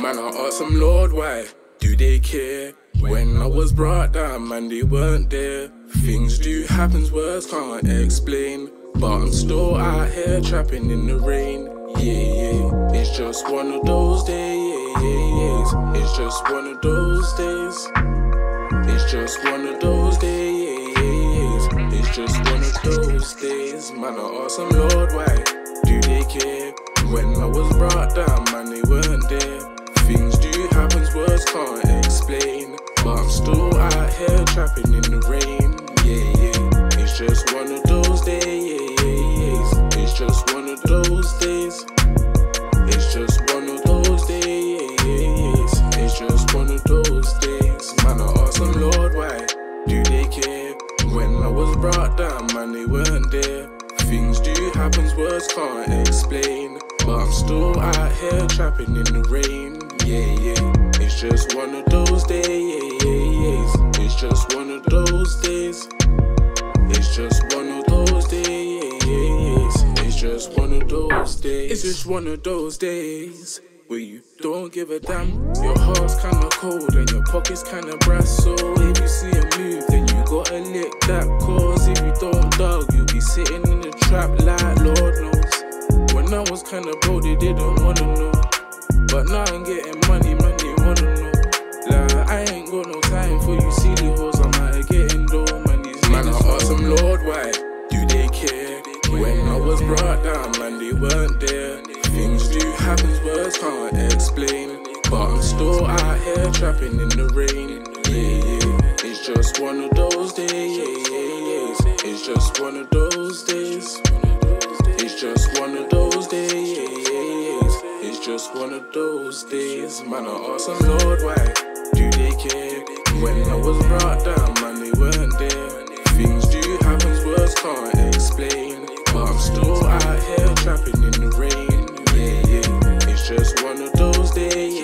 Man, I asked them, Lord, why do they care? When I was brought down, man, they weren't there. Things do happen, words can't explain, but I'm still out here trapping in the rain. Yeah, it's just one of those days. It's just one of those days. It's just one of those days. It's just one of those days. Man, I asked them, Lord, why do they care? When I was brought down, man, they weren't there. Things do happen, words can't explain, but I'm still out here trapping in the rain. Yeah, it's just one of those days. It's just one of those days. It's just one of those days. It's just one of those days. Man, I asked them, Lord, why do they care? When I was brought down, man, they weren't there. Things do happen, words can't explain, but I'm still out here trapping in the rain. Yeah, it's just one of those days. It's just one of those days. It's just one of those days. It's just one of those days. It's just one of those days where you don't give a damn. Your heart's kinda cold and your pocket's kinda brass. So if you see a move, then you gotta lick that. Cause if you don't dug, you'll be sitting in the trap like Lord knows. When I was kinda broke, they didn't wanna know, but now I'm getting money, man, they wanna know. Like, I ain't got no time for you silly hoes, I'm out getting dough, man. These man, I asked them, Lord, why do they care? When I was brought down, man, they weren't there. Things do happen, words can't explain, but I'm still out here trapping in the rain. Yeah, it's just one of those days. It's just one of those days. It's just one of those days. It's just one of those days. Man, I asked them, Lord, why do they care? When I was brought down, man, they weren't there. Things do happen, words can't explain, but I'm still out here trapping in the rain. Yeah, it's just one of those days.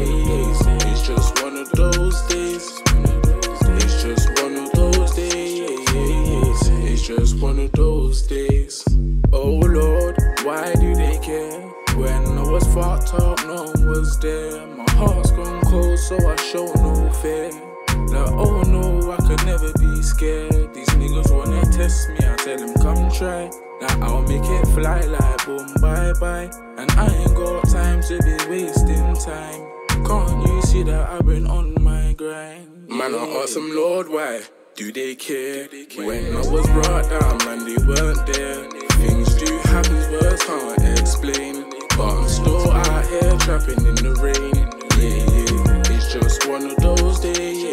It's just one of those days. It's just one of those days. It's just one of those days. Oh Lord, why do they care? When I was fucked up, no one was there. My heart's gone cold, so I show no fear. Like, oh no, I could never be scared. These niggas wanna test me, I tell them come try. Now I'll make it fly like boom, bye bye. And I ain't got time to be wasting time. Can't you see that I've been on my grind? Man, I asked them, Lord, why do they care? When I was brought down, man, they weren't there. Things do happen, words can't explain, but I'm still out here trapping in the rain. Yeah, it's just one of those days.